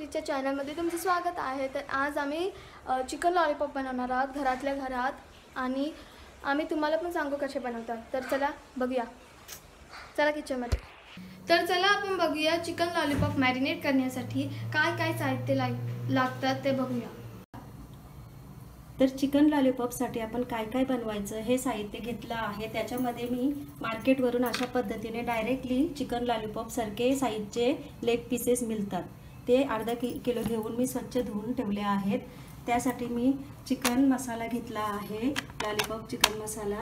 रेसिपीच्या चॅनलमध्ये तुमचं स्वागत आहे। तर आज आम्ही चिकन लॉलीपॉप बनवणार आहोत घरातल्या घरात आणि आम्ही तुम्हाला पण सांगू कसे बनवतात। तर चला बघूया, चला किचनमध्ये। तर चला आपण बघूया चिकन लॉलीपॉप मॅरिनेट करण्यासाठी काय काय साहित्य लागतात ते बघूया। तर चिकन लॉलीपॉपसाठी आपण काय काय बनवायचं हे साहित्य घेतलं आहे। त्याच्यामध्ये मी मार्केटवरून अशा पद्धतीने डायरेक्टली चिकन लॉलीपॉप सारखे साईजचे लेग पीसेस मिळतात, ते अर्धा किलो घेऊन मी स्वच्छ धुवून ठेवले आहेत। त्यासाठी मी चिकन मसाला घेतला आहे, लॉलीपॉप चिकन मसाला,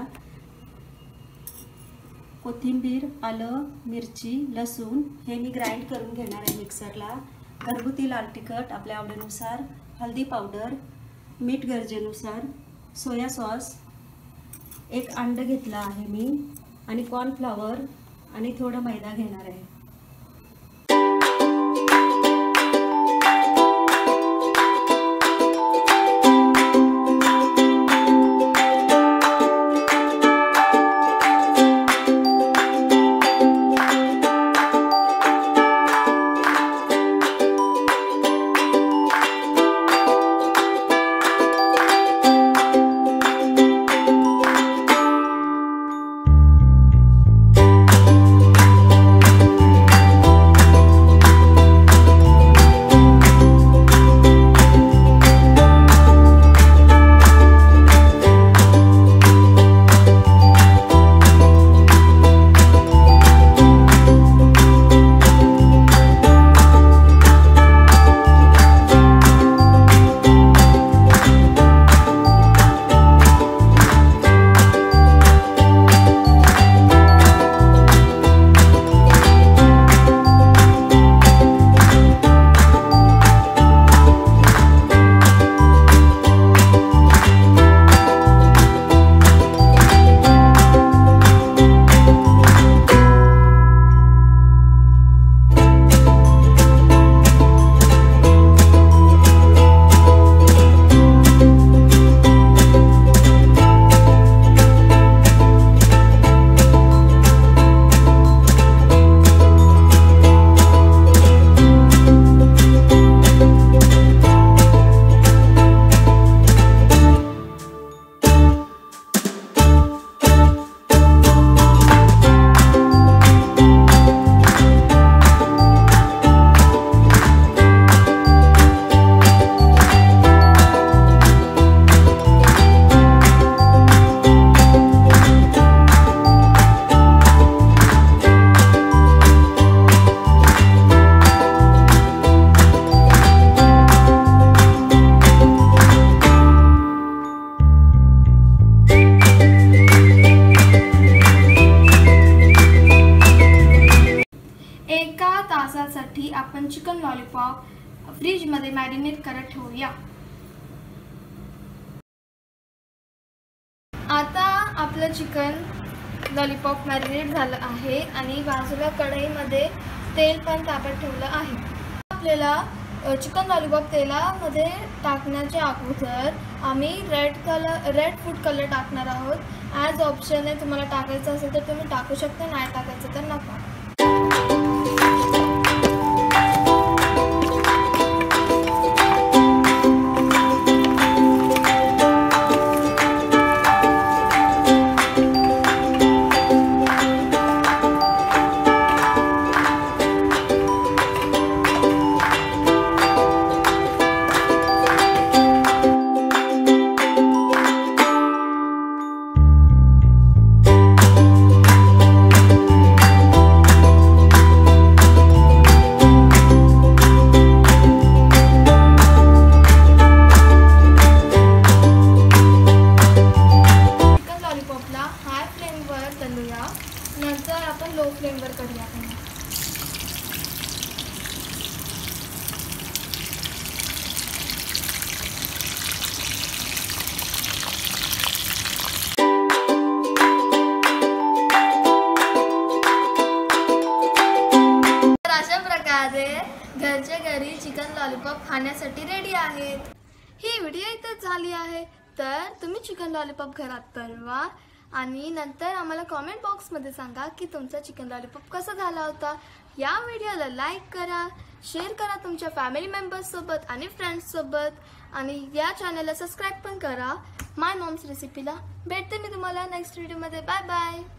कोथिंबीर, आलं, मिरची, लसूण हे मी ग्राइंड करून घेणार आहे मिक्सरला। घरगुती लाल तिखट आपल्या आवडीनुसार, हळदी पावडर, मीठ गरजेनुसार, सोया सॉस, एक अंड घेतला आहे मी आणि कॉर्नफ्लॉवर आणि थोडा मैदा घेणार आहे। तासासाठी आपण चिकन लॉलीपॉप फ्रीज मध्ये मॅरिनेट करत ठेवूया। आता आपलं चिकन लॉलीपॉप मॅरिनेट झालं आहे आणि बाजूला कढईमध्ये तेल पण तापत ठेवलं आहे। आपल्याला चिकन लॉलीपॉप तेलामध्ये टाकण्याच्या अगोदर आम्ही रेड फूड कलर टाकणार आहोत। ॲज ऑप्शन आहे, तुम्हाला टाकायचं असेल तर तुम्ही टाकू शकता, नाही टाकायचं तर नका। नंतर आपण लो फ्लेमवर करूया। तर अशा प्रकारे घरच्या घरी चिकन लॉलीपॉप खाण्यासाठी रेडी आहेत। ही व्हिडिओ इथेच झाली आहे। तर तुम्ही चिकन लॉलीपॉप घरात बनवा आणि नंतर आम्हाला कमेंट बॉक्समध्ये सांगा की तुमचा चिकन लॉलीपॉप कसा झाला होता। या व्हिडिओला लाईक करा, शेअर करा तुमच्या फॅमिली मेंबर्स सोबत आणि फ्रेंड्स सोबत, आणि या चॅनलला सबस्क्राईब पण करा माय मॉम्स रेसिपीला. भेटते मी तुम्हाला नेक्स्ट व्हिडिओमध्ये. Bye bye.